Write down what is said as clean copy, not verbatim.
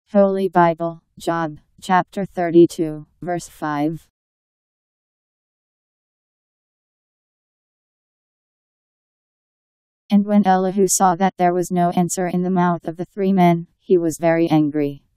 Holy Bible, Job, chapter 32, verse 5. And when Elihu saw that there was no answer in the mouth of the three men, he was very angry.